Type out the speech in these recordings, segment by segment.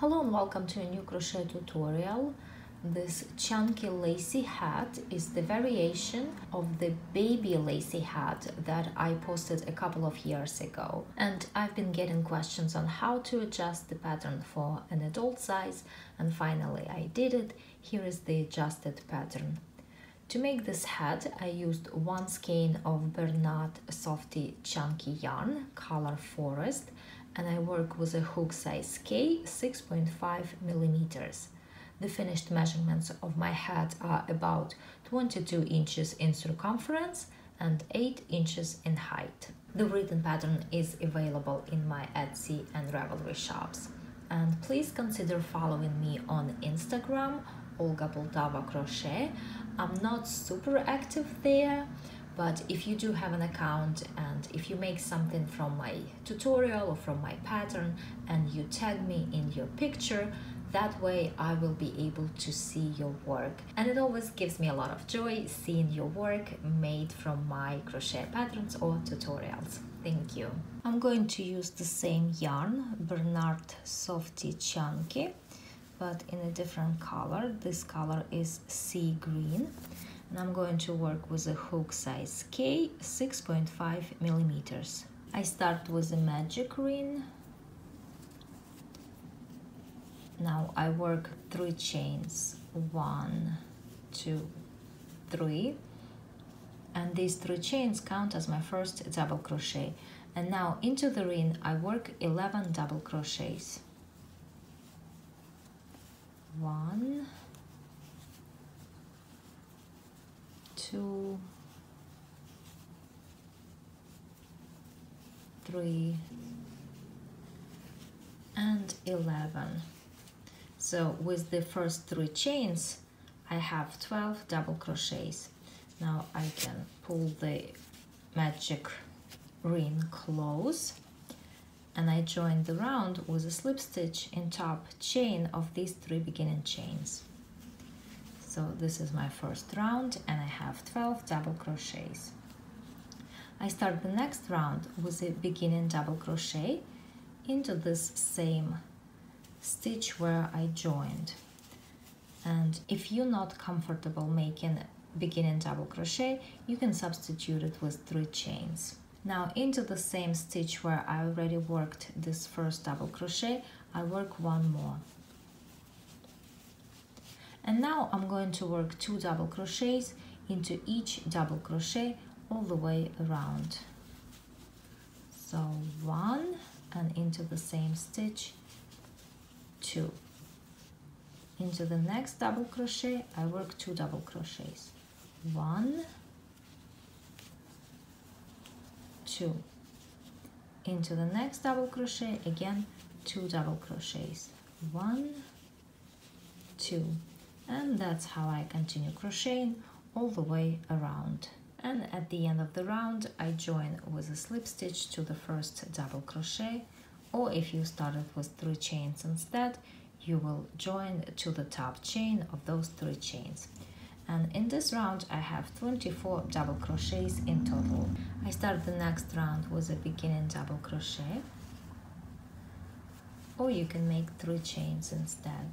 Hello and welcome to a new crochet tutorial. This chunky lacy hat is the variation of the baby lacy hat that I posted a couple of years ago. And I've been getting questions on how to adjust the pattern for an adult size, and finally I did it. Here is the adjusted pattern. To make this hat, I used one skein of Bernat Sortee Chunky yarn, color Forest, and I work with a hook size K, 6.5 millimeters. The finished measurements of my hat are about 22 inches in circumference and 8 inches in height. The written pattern is available in my Etsy and Ravelry shops. And please consider following me on Instagram, Olga Poltava Crochet. I'm not super active there, but if you do have an account and if you make something from my tutorial or from my pattern and you tag me in your picture, that way I will be able to see your work. And it always gives me a lot of joy seeing your work made from my crochet patterns or tutorials. Thank you. I'm going to use the same yarn, Bernat Sortee Chunky, but in a different color. This color is Seagreen. And I'm going to work with a hook size K, 6.5 millimeters. I start with a magic ring. Now I work 3 chains, 1, 2, 3, and these 3 chains count as my first double crochet. And now into the ring I work 11 double crochets. 1, 2, 3, and 11. So with the first 3 chains I have 12 double crochets. Now I can pull the magic ring close and I join the round with a slip stitch in top chain of these 3 beginning chains. So this is my first round and I have 12 double crochets. I start the next round with a beginning double crochet into this same stitch where I joined. And if you're not comfortable making beginning double crochet, you can substitute it with 3 chains. Now into the same stitch where I already worked this first double crochet, I work 1 more. And now I'm going to work 2 double crochets into each double crochet all the way around. So 1 and into the same stitch, 2. Into the next double crochet I work 2 double crochets. 1, 2. Into the next double crochet again 2 double crochets. 1, 2. And that's how I continue crocheting all the way around. And at the end of the round I join with a slip stitch to the first double crochet, or if you started with 3 chains instead, you will join to the top chain of those 3 chains. And in this round I have 24 double crochets in total. I start the next round with a beginning double crochet, or you can make 3 chains instead.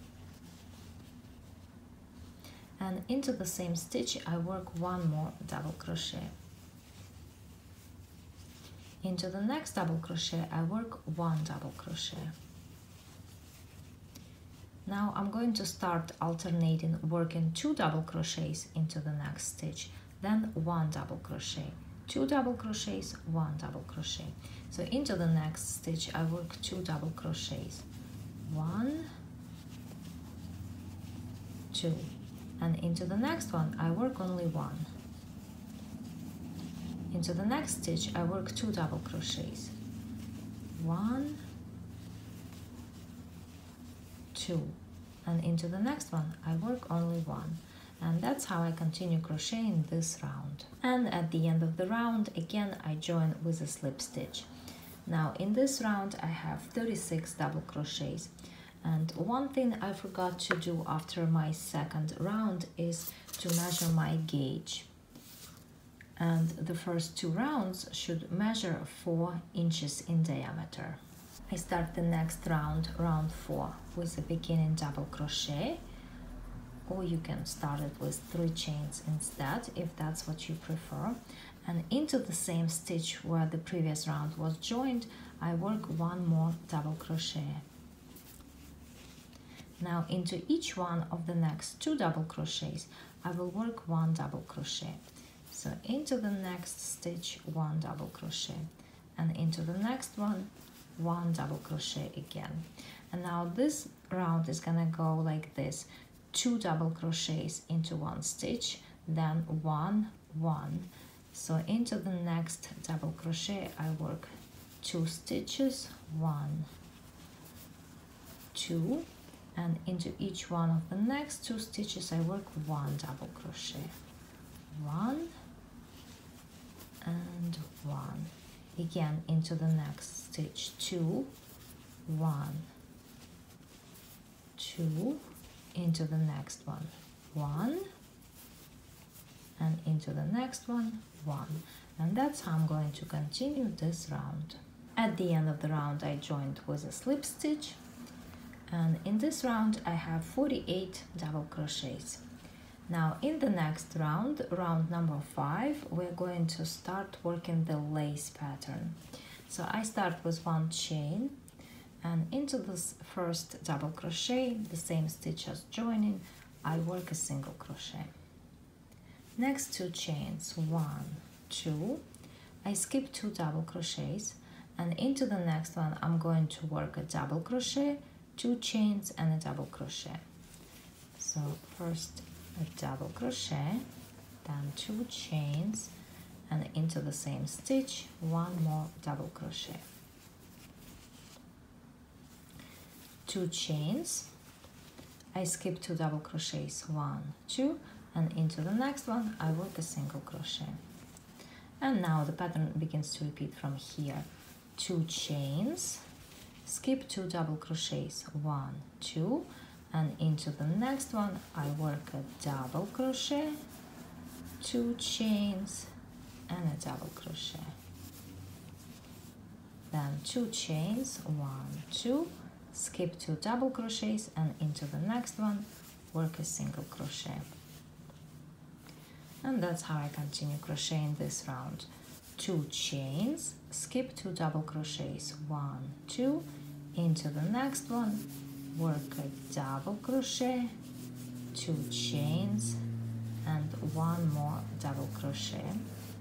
And into the same stitch I work 1 more double crochet. Into the next double crochet I work 1 double crochet. Now I'm going to start alternating working 2 double crochets into the next stitch, then 1 double crochet, 2 double crochets, 1 double crochet. So into the next stitch I work 2 double crochets, 1, 2, and into the next one I work only 1. Into the next stitch I work 2 double crochets, 1, 2, and into the next one I work only 1. And that's how I continue crocheting this round. And at the end of the round again I join with a slip stitch. Now in this round I have 36 double crochets. And one thing I forgot to do after my second round is to measure my gauge. And the first 2 rounds should measure 4 inches in diameter. I start the next round, round 4, with a beginning double crochet, or you can start it with 3 chains instead if that's what you prefer. And into the same stitch where the previous round was joined, I work 1 more double crochet. Now into each one of the next 2 double crochets, I will work 1 double crochet. So into the next stitch, 1 double crochet, and into the next one, 1 double crochet again. And now this round is gonna go like this: 2 double crochets into 1 stitch, then 1, 1. So into the next double crochet, I work 2 stitches, 1, 2, and into each one of the next 2 stitches, I work 1 double crochet, 1 and 1. Again, into the next stitch, 2, 1, 2, into the next one, 1, and into the next one, 1. And that's how I'm going to continue this round. At the end of the round, I joined with a slip stitch, and in this round I have 48 double crochets. Now in the next round, round number 5, we're going to start working the lace pattern. So I start with 1 chain, and into this first double crochet, the same stitch as joining, I work a single crochet. Next 2 chains, 1, 2, I skip 2 double crochets, and into the next one I'm going to work a double crochet, 2 chains and a double crochet. So first a double crochet, then 2 chains, and into the same stitch 1 more double crochet, 2 chains, I skip 2 double crochets, 1, 2, and into the next one I work a single crochet. And now the pattern begins to repeat from here: 2 chains, skip 2 double crochets, 1, 2, and into the next one I work a double crochet, 2 chains and a double crochet, then 2 chains, 1, 2, skip 2 double crochets, and into the next one work a single crochet. And that's how I continue crocheting this round: 2 chains, skip 2 double crochets, 1, 2, into the next one work a double crochet, 2 chains and 1 more double crochet,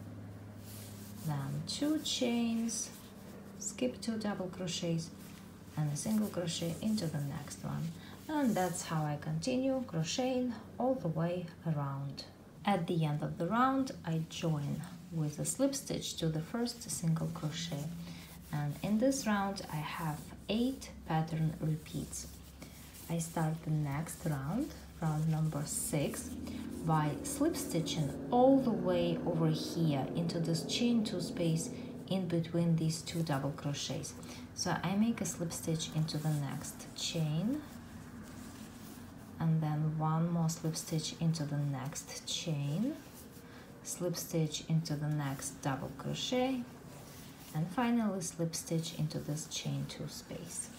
then 2 chains, skip 2 double crochets and a single crochet into the next one. And that's how I continue crocheting all the way around. At the end of the round, I join with a slip stitch to the first single crochet, and in this round I have 8 pattern repeats. I start the next round, round number 6, by slip stitching all the way over here into this chain 2 space in between these 2 double crochets. So I make a slip stitch into the next chain, and then 1 more slip stitch into the next chain, slip stitch into the next double crochet, and finally slip stitch into this chain 2 space.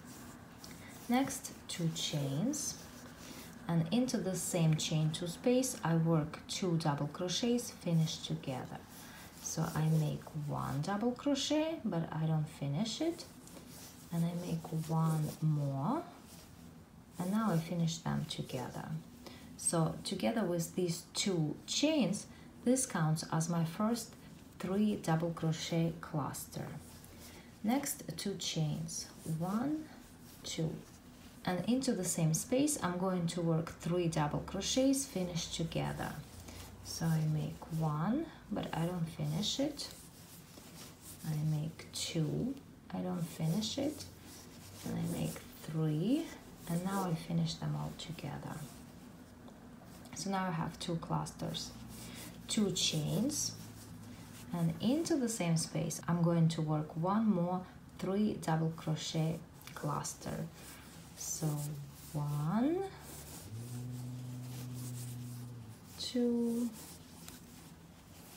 Next 2 chains, and into the same chain 2 space I work 2 double crochets finished together. So I make 1 double crochet, but I don't finish it, and I make 1 more, and now I finish them together. So together with these 2 chains, this counts as my first 3 double crochet cluster. Next 2 chains, 1, 2, and into the same space I'm going to work 3 double crochets finished together. So I make 1, but I don't finish it. I make 2, I don't finish it, and I make 3, and now I finish them all together. So now I have 2 clusters, 2 chains, and into the same space I'm going to work 1 more 3 double crochet cluster. So 1, 2,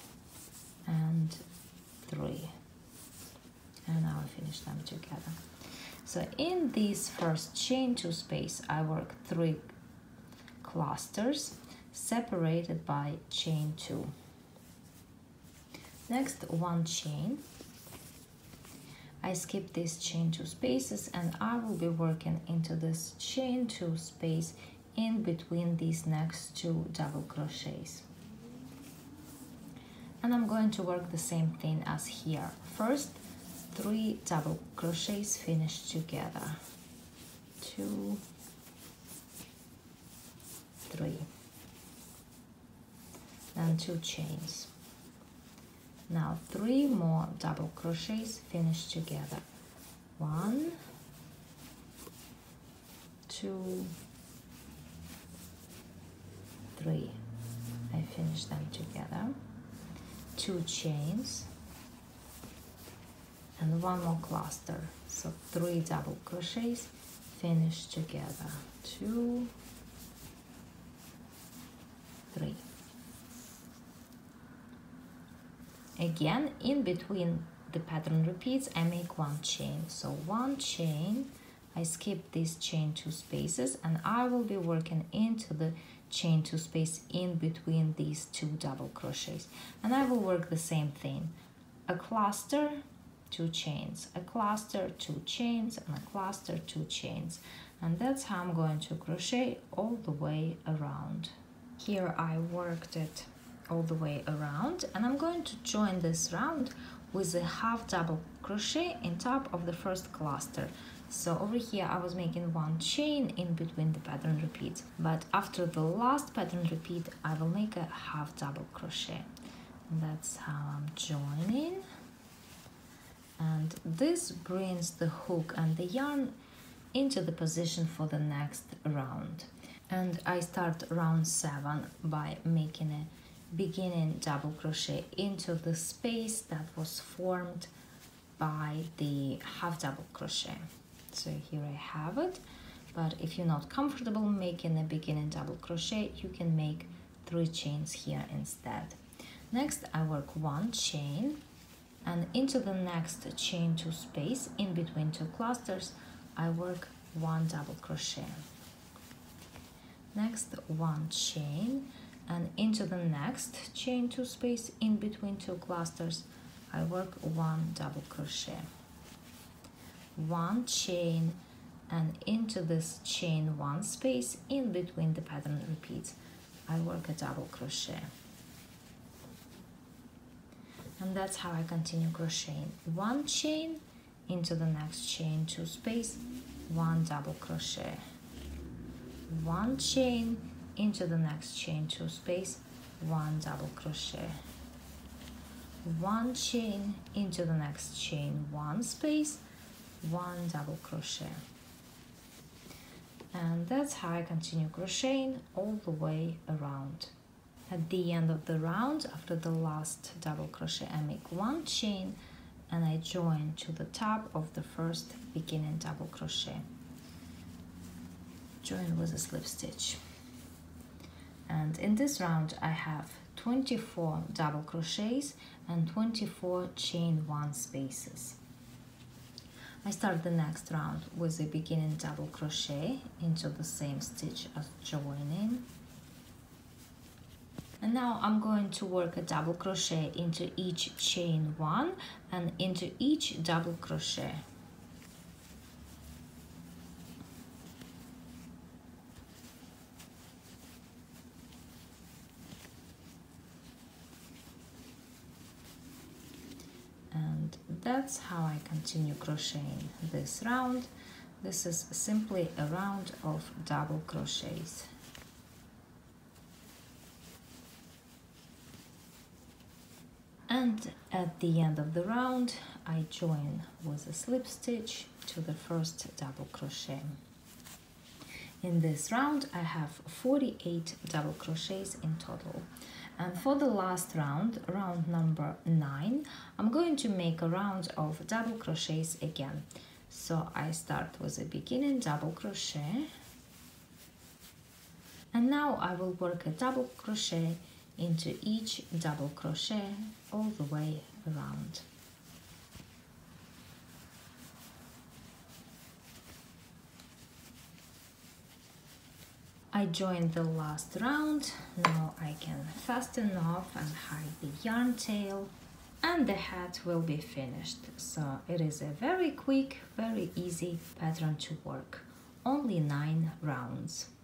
and 3, and now I finish them together. So in this first chain 2 space, I work 3 clusters separated by chain 2. Next, 1 chain. I skip this chain 2 spaces and I will be working into this chain 2 space in between these next 2 double crochets. And I'm going to work the same thing as here. First, 3 double crochets finished together. 2, 3. Then 2 chains. Now 3 more double crochets finished together. 1, 2, 3. I finish them together. 2 chains and 1 more cluster. So 3 double crochets finished together. 2, 3. Again, in between the pattern repeats, I make 1 chain. So 1 chain, I skip this chain 2 spaces and I will be working into the chain 2 space in between these 2 double crochets. And I will work the same thing. A cluster, 2 chains, a cluster, 2 chains, and a cluster, 2 chains. And that's how I'm going to crochet all the way around. Here I worked it all the way around, and I'm going to join this round with a half double crochet in top of the first cluster. So over here I was making 1 chain in between the pattern repeats, but after the last pattern repeat I will make a half double crochet. And that's how I'm joining, and this brings the hook and the yarn into the position for the next round. And I start round 7 by making a beginning double crochet into the space that was formed by the half double crochet. So here I have it, but if you're not comfortable making a beginning double crochet, you can make 3 chains here instead. Next I work 1 chain, and into the next chain 2 space in between 2 clusters I work 1 double crochet. Next 1 chain, and into the next chain 2 space in between 2 clusters I work 1 double crochet. 1 chain, and into this chain 1 space in between the pattern repeats I work a double crochet. And that's how I continue crocheting. 1 chain, into the next chain 2 space, 1 double crochet. 1 chain, into the next chain 2 space, 1 double crochet. 1 chain, into the next chain 1 space, 1 double crochet. And that's how I continue crocheting all the way around. At the end of the round, after the last double crochet, I make 1 chain and I join to the top of the first beginning double crochet. Join with a slip stitch. And in this round I have 24 double crochets and 24 chain 1 spaces. I start the next round with a beginning double crochet into the same stitch as joining. And now I'm going to work a double crochet into each chain 1 and into each double crochet. And that's how I continue crocheting this round. This is simply a round of double crochets. And at the end of the round, I join with a slip stitch to the first double crochet. In this round, I have 48 double crochets in total. And for the last round, round number 9, I'm going to make a round of double crochets again. So I start with a beginning double crochet. And now I will work a double crochet into each double crochet all the way around. I joined the last round. Now I can fasten off and hide the yarn tail, and the hat will be finished. So it is a very quick, very easy pattern to work. Only 9 rounds.